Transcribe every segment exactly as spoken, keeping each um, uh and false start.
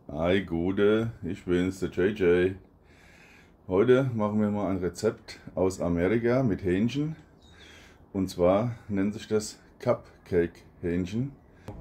Hi Gude, ich bin's, der J J. Heute machen wir mal ein Rezept aus Amerika mit Hähnchen. Und zwar nennt sich das Cupcake Hähnchen.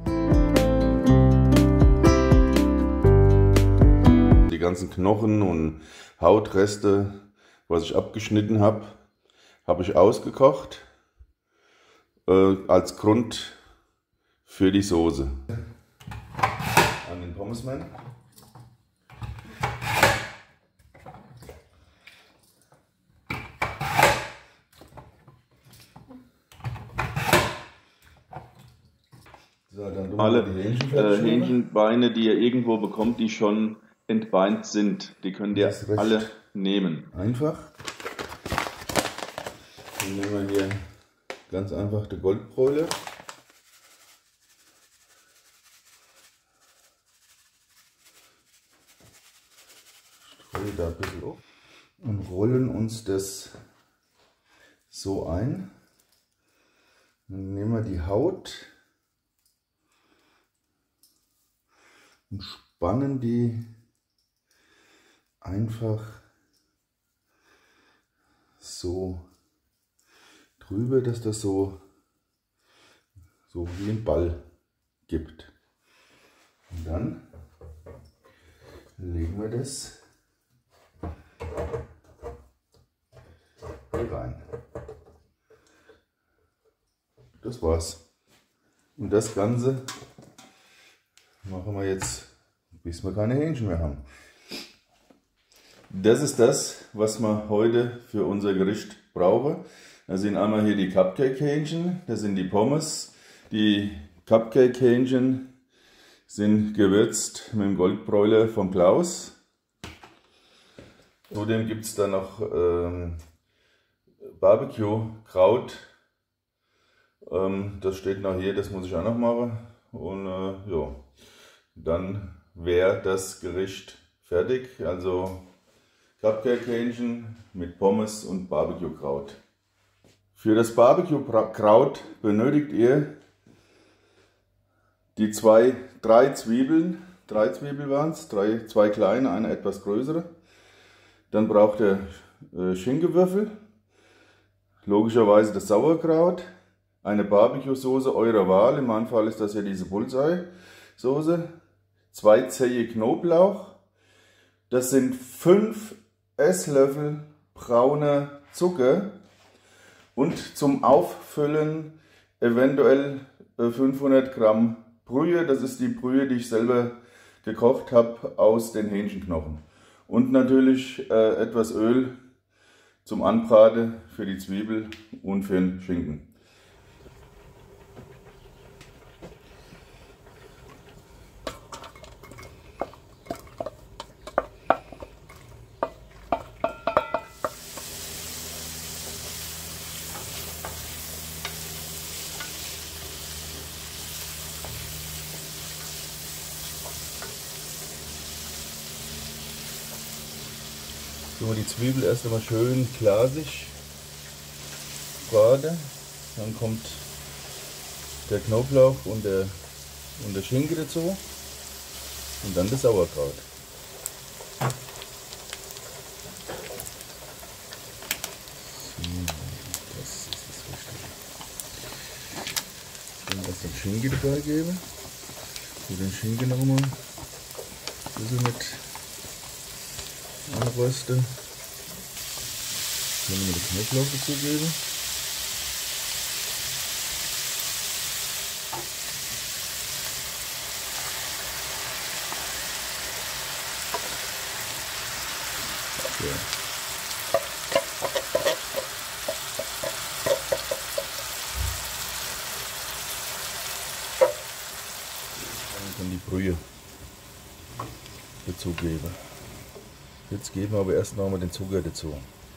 Die ganzen Knochen und Hautreste, was ich abgeschnitten habe, habe ich ausgekocht äh, als Grund für die Soße. An den Pommesman. So, dann Alle äh, Hähnchenbeine, die ihr irgendwo bekommt, die schon entbeint sind, die könnt ihr alle nehmen. Einfach. Dann nehmen wir hier ganz einfach die Goldbräule. Streue da ein bisschen auf und rollen uns das so ein. Dann nehmen wir die Haut und spannen die einfach so drüber, dass das so, so wie ein Ball gibt. Und dann legen wir das hier rein. Das war's. Und das Ganze machen wir jetzt, bis wir keine Hähnchen mehr haben. Das ist das, was wir heute für unser Gericht brauchen. Da sind einmal hier die Cupcake-Hähnchen, das sind die Pommes. Die Cupcake-Hähnchen sind gewürzt mit dem Goldbräuler von Klaus. Zudem gibt es da noch ähm, Barbecue-Kraut. Ähm, das steht noch hier, das muss ich auch noch machen. Und äh, ja, dann wäre das Gericht fertig. Also Cupcake-Hähnchen mit Pommes und Barbecue-Kraut. Für das Barbecue-Kraut benötigt ihr die zwei, drei Zwiebeln. Drei Zwiebeln waren es, drei, zwei kleine, eine etwas größere. Dann braucht ihr äh, Schinkewürfel, logischerweise das Sauerkraut, eine Barbecue-Soße eurer Wahl. In meinem Fall ist das ja diese Bullseye-Soße. Zwei Zehe Knoblauch. Das sind fünf Esslöffel brauner Zucker und zum Auffüllen eventuell fünfhundert Gramm Brühe. Das ist die Brühe, die ich selber gekocht habe aus den Hähnchenknochen. Und natürlich äh, etwas Öl zum Anbraten für die Zwiebel und für den Schinken. So, die Zwiebel erst einmal schön glasig braten. Dann kommt der Knoblauch und der, und der Schinken dazu. Und dann das Sauerkraut. So, das ist das Wichtige. Dann erst den Schinken dabei geben. So, den Schinken nochmal ein bisschen mit anrösten. Dann wir den Knoblauch dazu geben. So. Dann die Brühe dazu geben. Jetzt geben wir aber erst noch mal den Zucker dazu.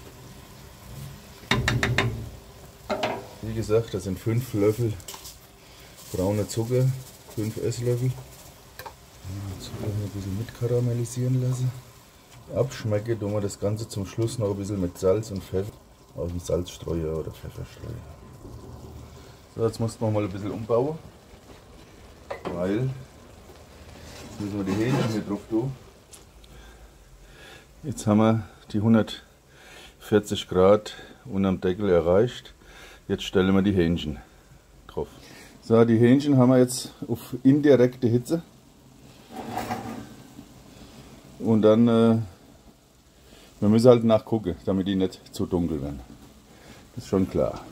Wie gesagt, das sind fünf Löffel brauner Zucker, fünf Esslöffel. Den Zucker ein bisschen mitkaramellisieren lassen. Abschmecken tun wir das Ganze zum Schluss noch ein bisschen mit Salz und Pfeffer aus dem Salzstreuer oder Pfefferstreuer. So, jetzt mussten wir mal ein bisschen umbauen, weil müssen wir die Hähnchen hier drauf tun. Jetzt haben wir die hundertvierzig Grad unterm Deckel erreicht. Jetzt stellen wir die Hähnchen drauf. So, die Hähnchen haben wir jetzt auf indirekte Hitze. Und dann, äh, wir müssen halt nachgucken, damit die nicht zu dunkel werden. Das ist schon klar.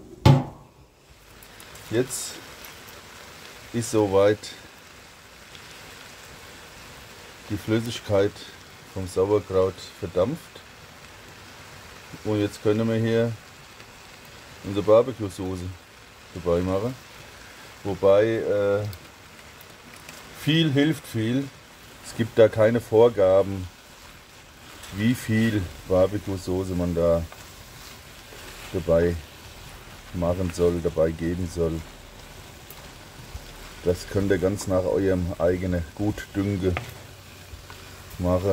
Jetzt ist soweit die Flüssigkeit vom Sauerkraut verdampft. Und jetzt können wir hier unsere Barbecue-Soße dabei machen. Wobei äh, viel hilft viel. Es gibt da keine Vorgaben, wie viel Barbecue-Soße man da dabei machen soll, dabei geben soll. Das könnt ihr ganz nach eurem eigenen Gutdünken machen.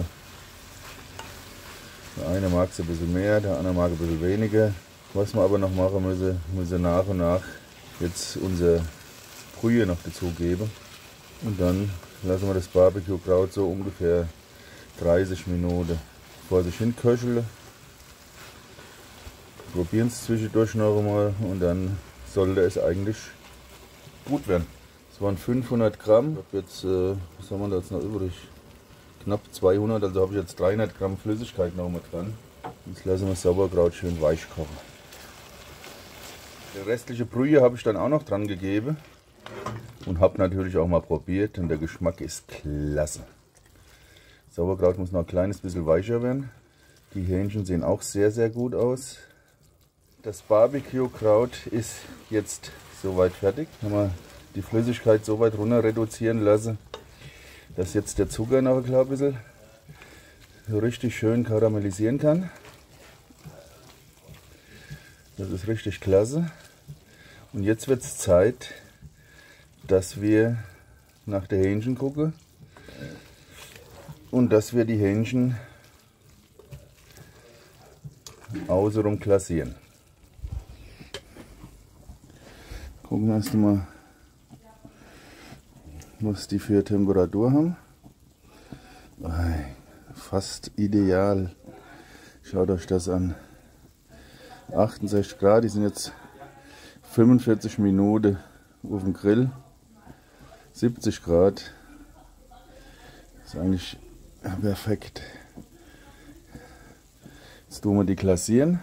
Der eine mag es ein bisschen mehr, der andere mag ein bisschen weniger. Was wir aber noch machen müssen, müssen nach und nach jetzt unser Brühe noch dazu geben. Und dann lassen wir das Barbecue-Kraut so ungefähr dreißig Minuten vor sich hin köcheln. Probieren es zwischendurch noch einmal und dann sollte es eigentlich gut werden. Es waren fünfhundert Gramm. Ich habe jetzt, äh, was haben wir da jetzt noch übrig? Knapp zweihundert, also habe ich jetzt dreihundert Gramm Flüssigkeit noch mal dran. Jetzt lassen wir das Sauerkraut schön weich kochen. Die restliche Brühe habe ich dann auch noch dran gegeben und habe natürlich auch mal probiert und der Geschmack ist klasse. Sauerkraut muss noch ein kleines bisschen weicher werden. Die Hähnchen sehen auch sehr sehr gut aus. Das Barbecue-Kraut ist jetzt soweit fertig. Haben wir die Flüssigkeit so weit runter reduzieren lassen, dass jetzt der Zucker noch ein klein bisschen so richtig schön karamellisieren kann. Das ist richtig klasse. Und jetzt wird es Zeit, dass wir nach der Hähnchen gucken und dass wir die Hähnchen außenrum klassieren. Gucken wir erst mal, was die für Temperatur haben. Fast ideal. Schaut euch das an. achtundsechzig Grad, die sind jetzt fünfundvierzig Minuten auf dem Grill. siebzig Grad. Ist eigentlich perfekt. Jetzt tun wir die klassieren.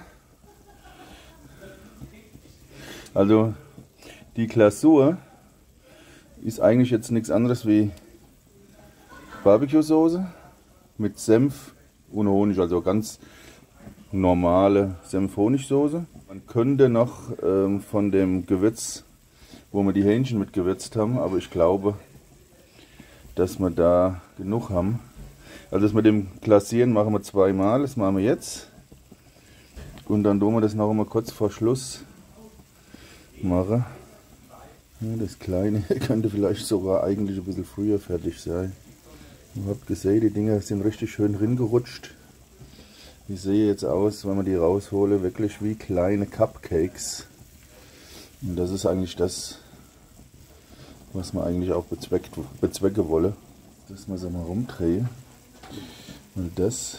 Also die Glasur ist eigentlich jetzt nichts anderes wie Barbecue-Soße mit Senf und Honig, also ganz normale Senf-Honig-Soße. Man könnte noch ähm, von dem Gewürz, wo wir die Hähnchen mit gewürzt haben, aber ich glaube, dass wir da genug haben. Also das mit dem Glasieren machen wir zweimal, das machen wir jetzt. Und dann tun wir das noch einmal kurz vor Schluss machen. Ja, das Kleine könnte vielleicht sogar eigentlich ein bisschen früher fertig sein. Ihr habt gesehen, die Dinger sind richtig schön reingerutscht. Die sehen jetzt aus, wenn man die raushole, wirklich wie kleine Cupcakes. Und das ist eigentlich das, was man eigentlich auch bezweckt, bezwecken wolle. Dass man so mal rumdrehe. Weil das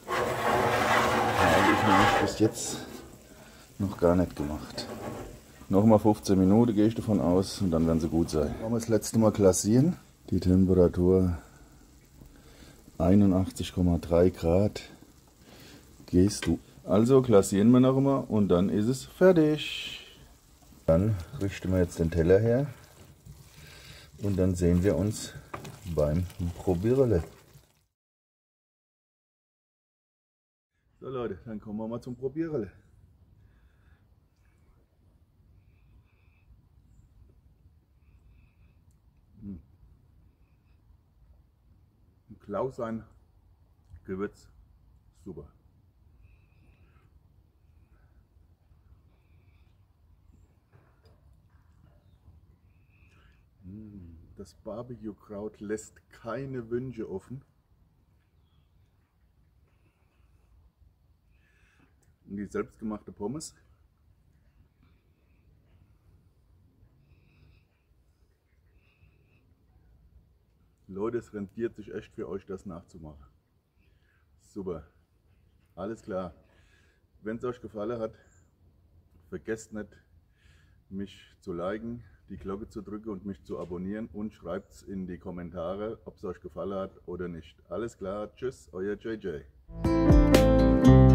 habe ich nämlich bis jetzt noch gar nicht gemacht. Nochmal fünfzehn Minuten gehe ich davon aus und dann werden sie gut sein. Wollen wir das letzte Mal klassieren. Die Temperatur einundachtzig Komma drei Grad. Gehst du. Also klassieren wir noch einmal und dann ist es fertig. Dann richten wir jetzt den Teller her und dann sehen wir uns beim Probierle. So Leute, dann kommen wir mal zum Probierle. Klausein Gewürz, super. Das Barbecue-Kraut lässt keine Wünsche offen. Und die selbstgemachte Pommes. Leute, es rentiert sich echt für euch, das nachzumachen. Super. Alles klar. Wenn es euch gefallen hat, vergesst nicht, mich zu liken, die Glocke zu drücken und mich zu abonnieren und schreibt es in die Kommentare, ob es euch gefallen hat oder nicht. Alles klar, tschüss, euer J J.